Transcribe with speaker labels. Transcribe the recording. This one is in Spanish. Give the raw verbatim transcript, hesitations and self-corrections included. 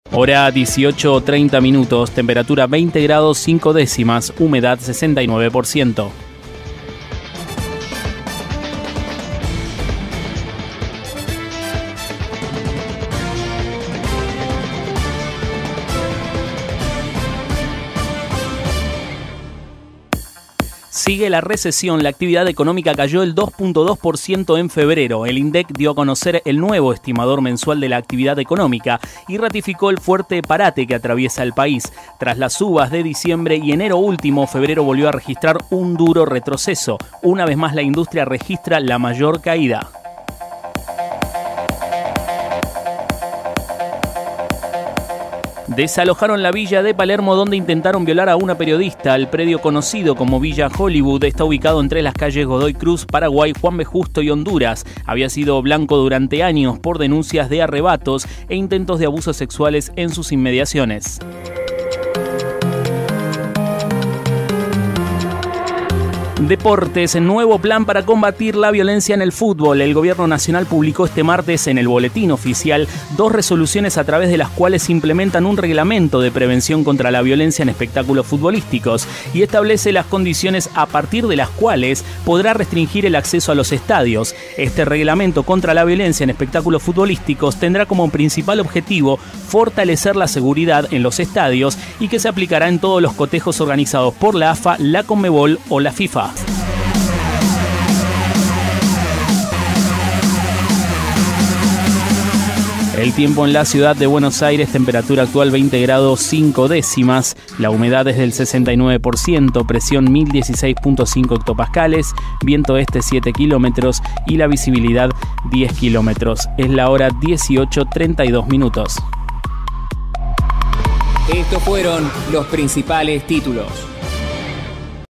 Speaker 1: Hora dieciocho treinta minutos, temperatura veinte grados cinco décimas, humedad sesenta y nueve por ciento. Sigue la recesión, la actividad económica cayó el dos punto dos por ciento en febrero. El INDEC dio a conocer el nuevo estimador mensual de la actividad económica y ratificó el fuerte parate que atraviesa el país. Tras las subas de diciembre y enero último, febrero volvió a registrar un duro retroceso. Una vez más la industria registra la mayor caída. Desalojaron la villa de Palermo donde intentaron violar a una periodista. El predio conocido como Villa Hollywood está ubicado entre las calles Godoy Cruz, Paraguay, Juan B. Justo y Honduras. Había sido blanco durante años por denuncias de arrebatos e intentos de abusos sexuales en sus inmediaciones. Deportes, nuevo plan para combatir la violencia en el fútbol. El Gobierno Nacional publicó este martes en el Boletín Oficial dos resoluciones a través de las cuales implementan un reglamento de prevención contra la violencia en espectáculos futbolísticos y establece las condiciones a partir de las cuales podrá restringir el acceso a los estadios. Este reglamento contra la violencia en espectáculos futbolísticos tendrá como principal objetivo fortalecer la seguridad en los estadios y que se aplicará en todos los cotejos organizados por la A F A, la Conmebol o la FIFA. El tiempo en la ciudad de Buenos Aires, temperatura actual veinte grados cinco décimas, la humedad es del sesenta y nueve por ciento, presión mil dieciséis punto cinco hectopascales, viento este siete kilómetros y la visibilidad diez kilómetros. Es la hora dieciocho treinta y dos minutos.
Speaker 2: Estos fueron los principales títulos.